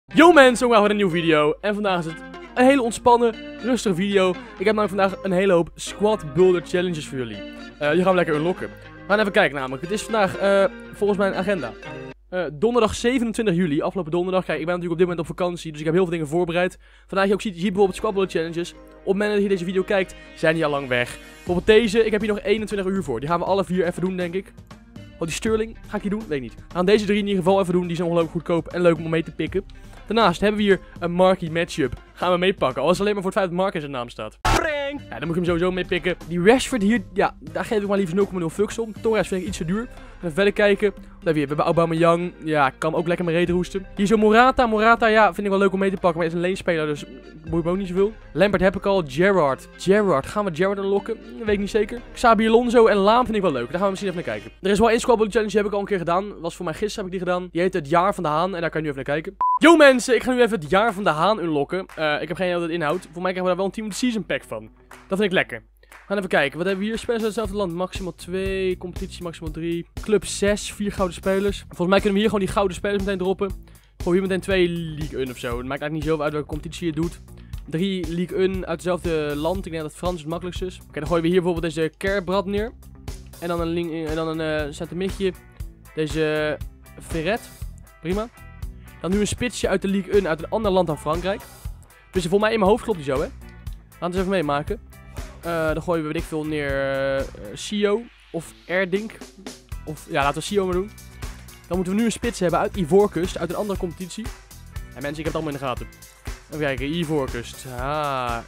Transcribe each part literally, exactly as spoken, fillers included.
Yo mensen, we gaan een nieuwe video. En vandaag is het een hele ontspannen, rustige video. Ik heb namelijk vandaag een hele hoop squad builder challenges voor jullie. Uh, die gaan we lekker unlocken. We gaan even kijken namelijk. Het is vandaag uh, volgens mijn agenda. Uh, donderdag zevenentwintig juli, afgelopen donderdag. Kijk, ik ben natuurlijk op dit moment op vakantie, dus ik heb heel veel dingen voorbereid. Vandaag je ook ziet, je ziet bijvoorbeeld squad builder challenges. Op het moment dat je deze video kijkt, zijn die al lang weg. Bijvoorbeeld deze, ik heb hier nog eenentwintig uur voor. Die gaan we alle vier even doen, denk ik. Oh, die Sterling, ga ik hier doen? Weet ik niet. We gaan deze drie in ieder geval even doen. Die zijn ongelooflijk goedkoop en leuk om mee te pikken. Daarnaast hebben we hier een Marky matchup. Gaan we meepakken. Al is het alleen maar voor het feit dat Mark in zijn naam staat. Prank! Ja, dan moet je hem sowieso mee pikken. Die Rashford hier, ja, daar geef ik maar liever nul komma nul fucks om. Torres vind ik iets te duur. Even verder kijken. Dan hebben we, we hebben Aubameyang. Ja, kan ook lekker mee reden roesten. Hier zo Morata. Morata, ja, vind ik wel leuk om mee te pakken. Maar hij is een leenspeler, dus moet je ook niet zoveel. Lampard heb ik al. Gerrard. Gerrard. Gaan we Gerrard unlocken? Weet ik niet zeker. Xabi Alonso en Laam vind ik wel leuk. Daar gaan we misschien even naar kijken. Er is wel één squad builder challenge, die heb ik al een keer gedaan. Was voor mij gisteren heb ik die gedaan. Die heet het jaar van de Haan. En daar kan je nu even naar kijken. Yo mensen, ik ga nu even het jaar van de Haan unlocken. Uh, ik heb geen idee wat het inhoudt. Voor mij krijgen we daar wel een Team of the Season pack van. Dat vind ik lekker. We gaan even kijken. Wat hebben we hier? Spelers uit hetzelfde land. Maximaal twee. Competitie maximaal drie. Club zes. vier gouden spelers. Volgens mij kunnen we hier gewoon die gouden spelers meteen droppen. Gooi hier meteen twee League een of zo. Het maakt eigenlijk niet zoveel uit welke competitie je doet. drie League een uit hetzelfde land. Ik denk dat Frans het makkelijkste is. Oké, okay, dan gooien we hier bijvoorbeeld deze Kerbrad neer. En dan een, link, en dan een uh, centermidje. Deze Ferret. Prima. Dan nu een spitsje uit de League een uit een ander land dan Frankrijk. Dus voor mij in mijn hoofd klopt die zo, hè. Laten we eens even meemaken. Uh, dan gooien we, weet ik veel, neer uh, Sio of Erdink. Of, ja, laten we Sio maar doen. Dan moeten we nu een spits hebben uit Ivoorkust, uit een andere competitie. En mensen, ik heb het allemaal in de gaten. Even kijken, Ivoorkust. Ah,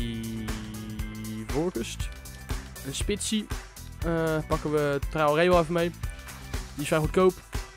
Ivoorkust. Een spitsie. Uh, pakken we Traoré wel even mee. Die is vrij goedkoop.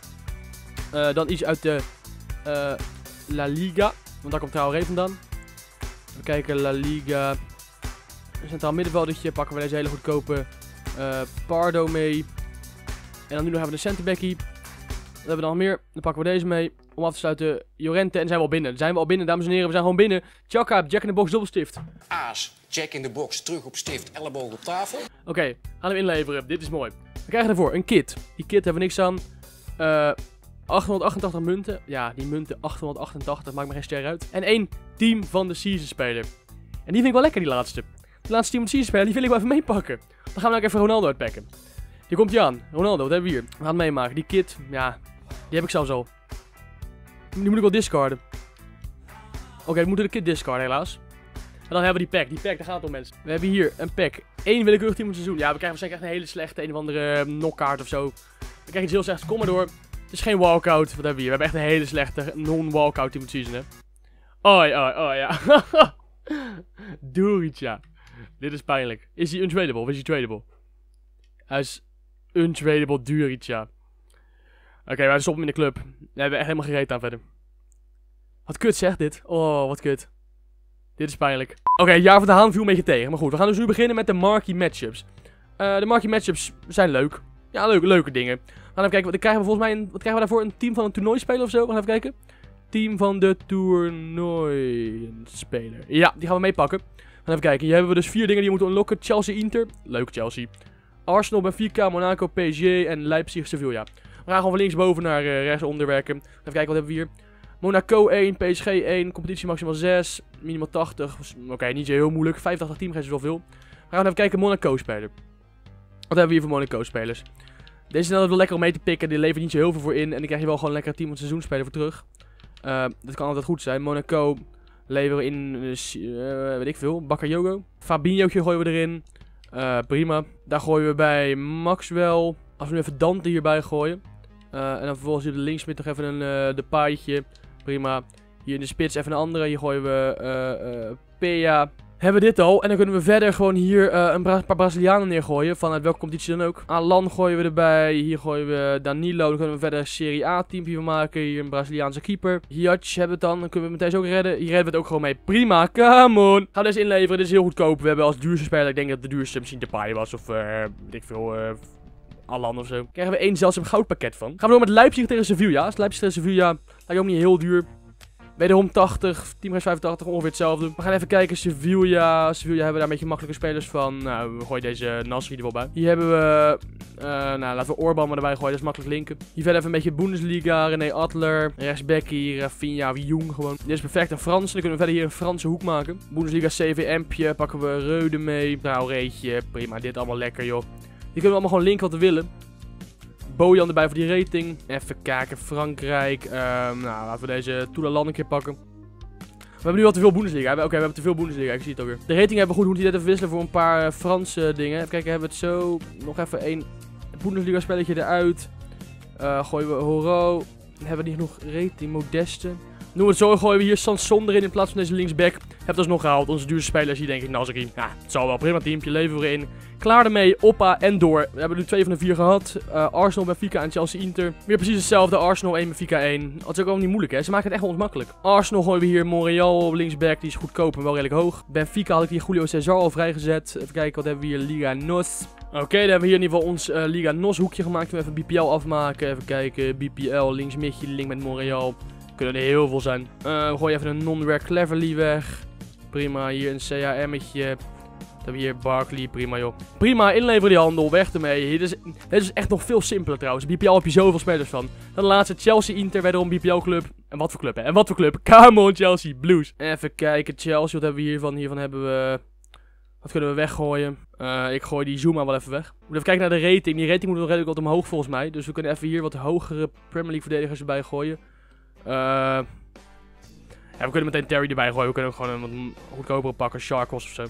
Uh, dan iets uit de uh, La Liga. Want daar komt Traoré vandaan. Even kijken, La Liga. Een centraal middenveldetje. Pakken we deze hele goedkope uh, Pardo mee. En dan nu nog even de centerbackie. Wat hebben we dan nog meer? Dan pakken we deze mee. Om af te sluiten Llorente. En zijn we al binnen. Zijn we al binnen, dames en heren. We zijn gewoon binnen. Chaka, Jack in de box, dubbelstift. Aas, Jack in de box, terug op stift, elleboog op tafel. Oké, okay, gaan we inleveren. Dit is mooi. We krijgen ervoor een kit. Die kit hebben we niks aan. Uh, achthonderdachtentachtig munten. Ja, die munten achthonderdachtentachtig. Maakt me geen ster uit. En één team van de season speler. En die vind ik wel lekker, die laatste. De laatste team van de season speler, die wil ik wel even meepakken. Dan gaan we ook even Ronaldo uitpakken. Die komt hier aan. Ronaldo, wat hebben we hier? We gaan het meemaken. Die kit, ja, die heb ik zelfs al. Die moet ik wel discarden. Oké, okay, we moeten de kit discarden helaas. En dan hebben we die pack. Die pack, daar gaat het om, mensen. We hebben hier een pack. Eén willekeurig team van het seizoen. Ja, we krijgen waarschijnlijk echt een hele slechte een of andere knockkaart of zo. We krijgen iets heel slechts. Kom maar door. Het is geen walkout. Wat hebben we hier? We hebben echt een hele slechte non-walkout team van het seizoen, hè. Oi, oi, oi, ja. Durica. Dit is pijnlijk. Is hij untradable of is hij tradable? Hij is untradable Durica. Oké, okay, wij stoppen hem in de club. Daar hebben we echt helemaal geen reet aan verder. Wat kut zegt dit. Oh, wat kut. Dit is pijnlijk. Oké, okay, jaar van de Haan viel een beetje tegen. Maar goed, we gaan dus nu beginnen met de Marky matchups. Uh, de Marky matchups zijn leuk. Ja, leuke, leuke dingen. We gaan even kijken. Wat krijgen we volgens mij een, wat krijgen we daarvoor? Een team van een toernooispeler of zo? We gaan even kijken. Team van de toernooispeler. Ja, die gaan we meepakken. We gaan even kijken. Hier hebben we dus vier dingen die we moeten unlocken. Chelsea Inter. Leuk Chelsea. Arsenal, Benfica, Monaco, P S G en Leipzig, Sevilla. We gaan gewoon van linksboven naar uh, rechtsonder werken. Even kijken, wat hebben we hier? Monaco één, P S G één, competitie maximaal zes, minimaal tachtig. Oké, okay, niet zo heel moeilijk. vijfentachtig team geeft dus wel veel. We gaan even kijken, Monaco speler. Wat hebben we hier voor Monaco spelers? Deze zijn wel lekker om mee te pikken. Die levert niet zo heel veel voor in. En dan krijg je wel gewoon lekker een team van het seizoen spelen voor terug. Uh, dat kan altijd goed zijn. Monaco leveren in, uh, uh, weet ik veel, Bakayoko. Fabinho'tje gooien we erin. Uh, prima. Daar gooien we bij Maxwell. Als we nu even Dante hierbij gooien. Uh, en dan vervolgens hier de linksmid nog even een uh, de paadje. Prima. Hier in de spits even een andere. Hier gooien we uh, uh, Pea. Hebben we dit al. En dan kunnen we verder gewoon hier uh, een Bra paar Brazilianen neergooien. Vanuit welke competitie dan ook. Alan gooien we erbij. Hier gooien we Danilo. Dan kunnen we verder een Serie A teampje van maken. Hier een Braziliaanse keeper. Hiatch hebben we het dan. Dan kunnen we met deze ook redden. Hier redden we het ook gewoon mee. Prima. Come on. Gaan we deze inleveren. Dit is heel goedkoop. We hebben als duurste speler. Ik denk dat de duurste misschien Depay was. Of uh, weet ik veel. Uh, Alan of zo. Krijgen we één zeldzaam goudpakket van. Gaan we door met Leipzig tegen Sevilla. Als Leipzig tegen Sevilla. Lijkt ook niet heel duur. Wederom tachtig, Team vijfentachtig, ongeveer hetzelfde. We gaan even kijken, Sevilla. Sevilla hebben we daar een beetje makkelijke spelers van. Nou, we gooien deze Nasri er wel bij. Hier hebben we, uh, nou laten we Orban maar erbij gooien, dat is makkelijk linken. Hier verder even een beetje Bundesliga, René Adler. Rechtsback hier, Rafinha, Jong gewoon. Dit is perfect, een Frans. Dan kunnen we verder hier een Franse hoek maken. Bundesliga C V M'tje, pakken we Reude mee. Traoreetje, prima, dit allemaal lekker joh. Die kunnen we allemaal gewoon linken wat we willen. Bojan erbij voor die rating. Even kijken, Frankrijk. Um, nou, laten we deze Toulalan een keer pakken. We hebben nu al te veel Bundesliga. Oké, okay, we hebben te veel Bundesliga. Ik zie het alweer. De rating hebben we goed. We moeten dit even wisselen voor een paar uh, Franse dingen. Even kijken, hebben we het zo. Nog even één Bundesliga spelletje eruit. Uh, gooien we Horo. Hebben we niet genoeg rating? Modeste. Doen we het zo, gooien we hier Sanson erin in plaats van deze linksback. Heb dat nog gehaald. Onze duurste spelers hier denk ik Nasri. Ja, het zal wel. Prima teampje. Leveren we in. Klaar ermee. Oppa en door. We hebben nu twee van de vier gehad. Uh, Arsenal, Benfica en Chelsea Inter. Weer precies hetzelfde. Arsenal één, Benfica één. Dat is ook wel niet moeilijk hè. Ze maken het echt onsmakkelijk. Arsenal gooien we hier Montreal op linksback. Die is goedkoop en wel redelijk hoog. Benfica had ik hier Julio Cesar al vrijgezet. Even kijken. Wat hebben we hier? Liga Nos. Oké, okay, dan hebben we hier in ieder geval ons uh, Liga Nos hoekje gemaakt. We even B P L afmaken. Even kijken. B P L links midje. Link met Montreal. Kunnen er heel veel zijn. Uh, we gooien even een non-rare Cleverly weg. Prima, hier een C H M'tje. Dan hebben we hier Barkley, prima joh. Prima, inleveren die handel, weg ermee. Dit is, dit is echt nog veel simpeler trouwens. B P L heb je zoveel spelers van. Dan de laatste Chelsea Inter, wederom B P L club. En wat voor club hè? En wat voor club? Come on Chelsea, Blues. Even kijken, Chelsea, wat hebben we hiervan? Hiervan hebben we... Wat kunnen we weggooien? Uh, ik gooi die Zuma wel even weg. We moeten even kijken naar de rating. Die rating moet nog redelijk wat omhoog volgens mij. Dus we kunnen even hier wat hogere Premier League verdedigers erbij gooien. Uh, ja, we kunnen meteen Terry erbij gooien. We kunnen ook gewoon een wat goedkopere pakken. Sharkos of zo.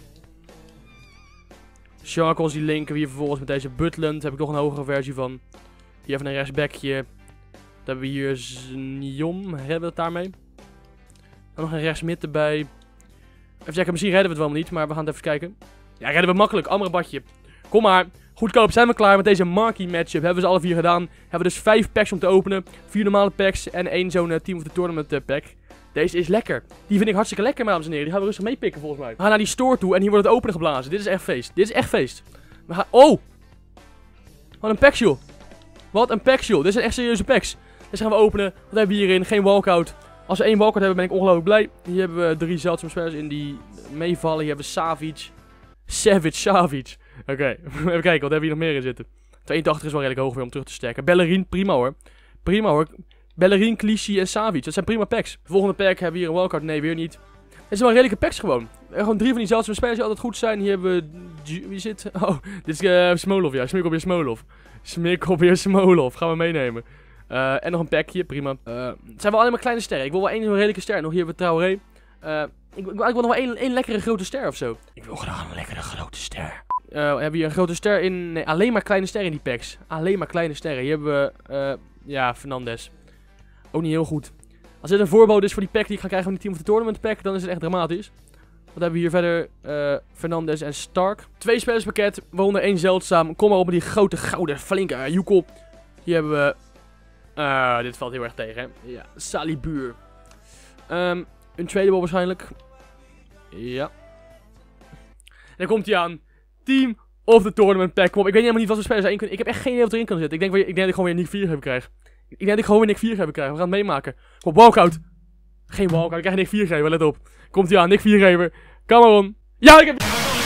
Sharkos, die linken we hier vervolgens met deze Butland. Daar heb ik nog een hogere versie van. Hier even een rechtsbackje. Dan hebben we hier Zniom. Hebben we het daarmee? Dan nog een rechtsmid erbij. Even kijken, misschien redden we het wel niet. Maar we gaan het even kijken. Ja, redden we makkelijk. Amrabatje. Kom maar. Goedkoop, zijn we klaar met deze marquee matchup. Hebben we ze alle vier gedaan. Hebben we dus vijf packs om te openen. Vier normale packs en één zo'n uh, Team of the Tournament uh, pack. Deze is lekker. Die vind ik hartstikke lekker, dames en heren. Die gaan we rustig meepikken volgens mij. We gaan naar die store toe en hier wordt het openen geblazen. Dit is echt feest. Dit is echt feest. We gaan... Oh! Wat een packs, joh. Wat een packs, joh. Dit zijn echt serieuze packs. Deze gaan we openen. Wat hebben we hierin? Geen walkout. Als we één walkout hebben, ben ik ongelooflijk blij. Hier hebben we drie zeldzame spelers in die meevallen. Hier hebben we Savic. Savage Savic. Oké, okay. Even kijken, wat hebben we hier nog meer in zitten? tweeëntachtig is wel redelijk hoog weer om terug te sterken. Bellerin, prima hoor. Prima hoor. Bellerin, Clichy en Savic, dat zijn prima packs. De volgende pack hebben we hier een wildcard, nee weer niet. Het zijn wel redelijke packs gewoon. Gewoon drie van die zeldzame spelers die altijd goed zijn. Hier hebben we... Wie zit? Oh, dit is uh, Smolov, ja. Smikkel weer Smolov. Smikkel weer Smolov, gaan we meenemen. Uh, en nog een packje, prima. Uh, het zijn wel alleen maar kleine sterren. Ik wil wel één redelijke ster. Nog hier hebben we Traoré. Uh, ik, ik, ik wil nog wel één, één lekkere grote ster of zo. Ik wil graag een lekkere grote ster. Uh, we hebben hier een grote ster in... Nee, alleen maar kleine sterren in die packs. Alleen maar kleine sterren. Hier hebben we... Uh, ja, Fernandes. Ook niet heel goed. Als dit een voorbode is voor die pack die ik ga krijgen van die Team of the Tournament pack, dan is het echt dramatisch. Wat hebben we hier verder? Uh, Fernandes en Stark. Twee spelerspakket, waaronder één zeldzaam. Kom maar op met die grote, gouden, flinke uh, Joekel. Hier hebben we... Uh, dit valt heel erg tegen, hè. Ja, Salibuur. Um, Untradable waarschijnlijk. Ja. En dan komt hij aan. Team of the Tournament pack. Kom op, ik weet helemaal niet wat voor spelers erin kunnen. Ik heb echt geen idee wat erin kan zitten. Ik denk, ik denk dat ik gewoon weer Nick vier hebben krijg. Ik denk dat ik gewoon weer Nick vier hebben krijg. We gaan het meemaken. Kom op, walkout. Geen walkout, ik krijg Nick vier geven, let op. Komt hij aan, Nick vier geven. Come on. Ja, ik heb...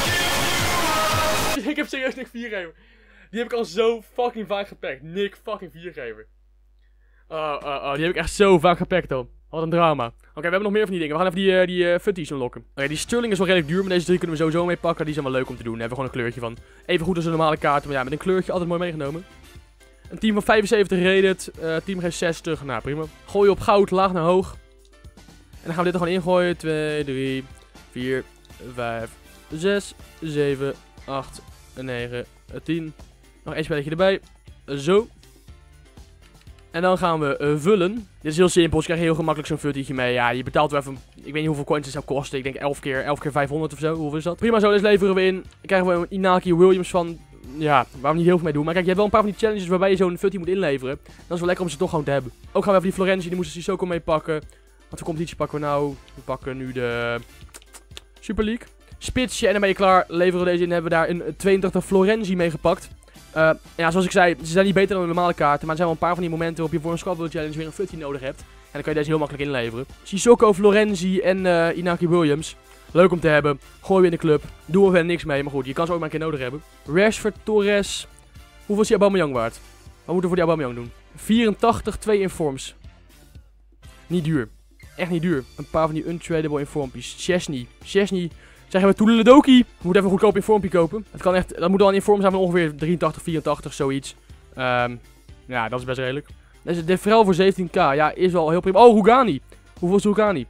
Ik heb serieus Nick vier geven. Die heb ik al zo fucking vaak gepakt. Nick fucking vier geven. Oh, oh, oh, die heb ik echt zo vaak gepakt al. Wat een drama. Oké, okay, we hebben nog meer van die dingen. We gaan even die, uh, die uh, futties unlocken. Oké, okay, die Sterling is wel redelijk duur, maar deze drie kunnen we sowieso mee pakken. Die zijn wel leuk om te doen. Daar hebben we gewoon een kleurtje van. Even goed als een normale kaart, maar ja, met een kleurtje altijd mooi meegenomen. Een team van vijfenzeventig rated. Uh, team geeft zestig. Nou, prima. Gooi op goud, laag naar hoog. En dan gaan we dit er gewoon ingooien. twee, drie, vier, vijf, zes, zeven, acht, negen, tien. Nog één spelletje erbij. Zo. En dan gaan we uh, vullen. Dit is heel simpel. Je krijgt heel gemakkelijk zo'n futtietje mee. Ja, je betaalt wel even... Ik weet niet hoeveel coins het zou kosten. Ik denk elf keer, elf keer vijfhonderd of zo. Hoeveel is dat? Prima zo, deze leveren we in. Dan krijgen we een Inaki Williams van... Ja, waar we niet heel veel mee doen. Maar kijk, je hebt wel een paar van die challenges waarbij je zo'n futtie moet inleveren. Dat is wel lekker om ze toch gewoon te hebben. Ook gaan we even die Florenzi, die moesten Sissoko mee pakken. Wat voor competitie pakken we nou? We pakken nu de... Super League. Spitsje en dan ben je klaar. Leveren we deze in. Hebben we daar een tweeëntachtig Florenzi mee gepakt. Uh, ja, zoals ik zei, ze zijn niet beter dan de normale kaarten. Maar er zijn wel een paar van die momenten waarop je voor een Squad Builder Challenge weer een futtie nodig hebt. dan kan je deze heel makkelijk inleveren. Sissoko, Florenzi en uh, Inaki Williams. Leuk om te hebben. Gooi we in de club. Doen we verder niks mee. Maar goed, je kan ze ook maar een keer nodig hebben. Rashford, Torres. Hoeveel is die Aubameyang waard? Wat moeten we voor die Aubameyang doen? vierentachtig, twee informs. Niet duur. Echt niet duur. Een paar van die untradable informpies. Chesney. Chesney. Zeggen we Toedeledoki. We moeten even een goedkoop informpie kopen. Het kan echt, dat moet al een inform zijn van ongeveer drieëntachtig, vierentachtig, zoiets. Um, ja, dat is best redelijk. Dus de Frel voor zeventien k. Ja, is wel heel prima. Oh, Rugani. Hoeveel is Rugani?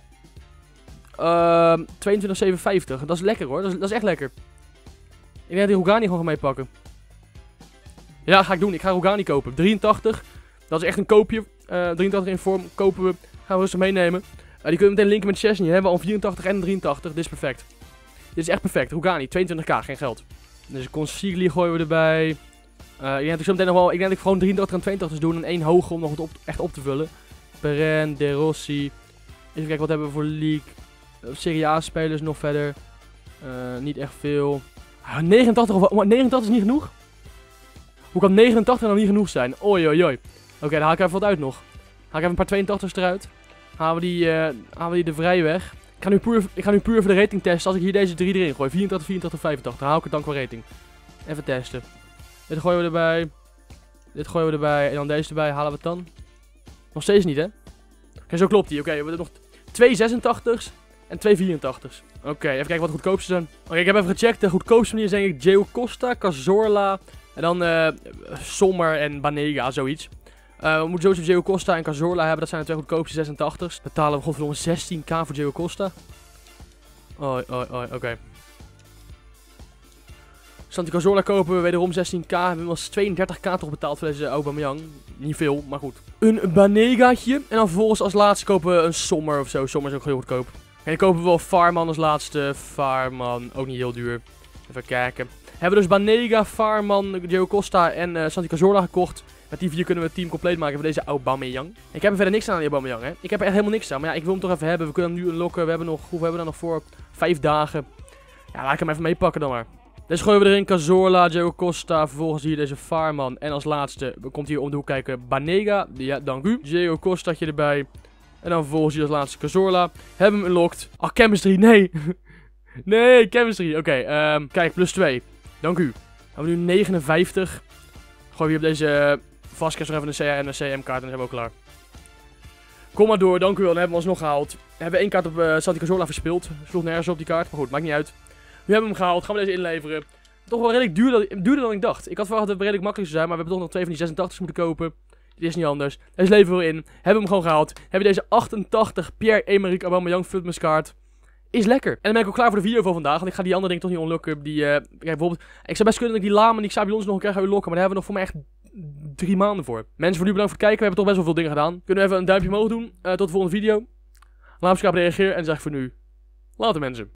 Uh, tweeëntwintig zevenenvijftig. Dat is lekker hoor. Dat is, dat is echt lekker. Ik denk dat die Rugani gewoon ga meepakken. Ja, ga ik doen. Ik ga Rugani kopen. drieëntachtig. Dat is echt een koopje. Uh, drieëntachtig in vorm. Kopen we. Gaan we rustig meenemen. Uh, die kunnen we meteen linken met Chesney. Hebben we al vierentachtig en drieëntachtig. Dit is perfect. Dit is echt perfect. Rugani. tweeëntwintig k. Geen geld. Dus Consigli gooien we erbij. Uh, ik denk dat ik zo meteen nog wel. Ik denk dat ik gewoon drieëntachtig en tweeëntachtig doen. En één hoger om nog het op, echt op te vullen. Perrin, De Rossi. Even kijken wat hebben we voor league. Serie A spelers nog verder. Uh, niet echt veel. Uh, negenentachtig of negenentachtig is niet genoeg? Hoe kan negenentachtig dan niet genoeg zijn? Oei oei oei. Oké, okay, dan haal ik even wat uit nog. Haal ik even een paar tweeëntachtig's eruit. Halen we die, uh, halen we die de vrij weg. Ik ga, nu puur, ik ga nu puur voor de rating testen. Als ik hier deze drie erin gooi. vierentachtig, vierentachtig, vijfentachtig. Dan haal ik het dan qua rating. Even testen. Dit gooien we erbij. Dit gooien we erbij. En dan deze erbij. Halen we het dan? Nog steeds niet hè? Oké, okay, zo klopt die. Oké, okay, we hebben nog twee zesentachtig's. En twee vierentachtig's. Oké, okay, even kijken wat de goedkoopste zijn. Oké, okay, ik heb even gecheckt. De goedkoopste manier zijn denk ik Diego Costa, Cazorla. En dan uh, Sommer en Banega, zoiets. Uh, we moeten sowieso Diego Costa en Cazorla hebben. Dat zijn de twee goedkoopste zesentachtig's. Betalen we godverdomme zestien k voor Diego Costa. Oi, oi, oi, oké. Okay. Santi Cazorla kopen we wederom zestien k. We hebben wel tweeëndertig k toch betaald voor deze Aubameyang. Niet veel, maar goed. Een Banegaatje. En dan vervolgens als laatste kopen we een Sommer of zo. Sommer is ook heel goedkoop. En dan kopen we wel Farman als laatste. Farman, ook niet heel duur. Even kijken. Hebben we dus Banega, Farman, Diego Costa en uh, Santi Cazorla gekocht. Met die vier kunnen we het team compleet maken voor deze Aubameyang. Ik heb er verder niks aan aan die Aubameyang, hè. Ik heb er echt helemaal niks aan. Maar ja, ik wil hem toch even hebben. We kunnen hem nu unlocken. We hebben nog, hoeveel hebben we dan nog voor? Vijf dagen. Ja, laat ik hem even meepakken dan maar. Dus gooien we erin Cazorla, Diego Costa, vervolgens hier deze Farman. En als laatste komt hier om de hoek kijken Banega. Ja, dank u. Diego Costaatje erbij. En dan vervolgens hier als laatste Cazorla. Hebben we hem unlocked. Ah, chemistry, nee. Nee, chemistry. Oké, okay, um, kijk, plus twee. Dank u. Dan hebben we nu negenenvijftig. Gooien we hier op deze uh, Vasquez nog even een C R en een C M kaart en dan zijn we ook klaar. Kom maar door, dank u wel. Dan hebben we alsnog gehaald. We hebben één kaart op uh, Santi Cazorla verspeeld. Sloeg nergens op die kaart, maar goed, maakt niet uit. Nu hebben we hem gehaald, gaan we deze inleveren. Toch wel redelijk duurder, duurder dan ik dacht. Ik had verwacht dat het redelijk makkelijk zou zijn, maar we hebben toch nog twee van die zesentachtig's moeten kopen. Dit is niet anders. Deze leveren we in. Hebben we hem gewoon gehaald. Hebben we deze achtentachtig Pierre-Emerick Aubameyang Futmas kaart. Is lekker. En dan ben ik ook klaar voor de video van vandaag. Want ik ga die andere dingen toch niet unlocken. Die, uh, kijk, bijvoorbeeld, ik zou best kunnen dat ik die Lama en die Xabi nog een keer ga unlocken. Maar daar hebben we nog voor mij echt drie maanden voor. Mensen, voor nu bedankt voor het kijken. We hebben toch best wel veel dingen gedaan. Kunnen we even een duimpje omhoog doen. Uh, tot de volgende video. Laat op reageren en zeg ik voor nu. Later mensen.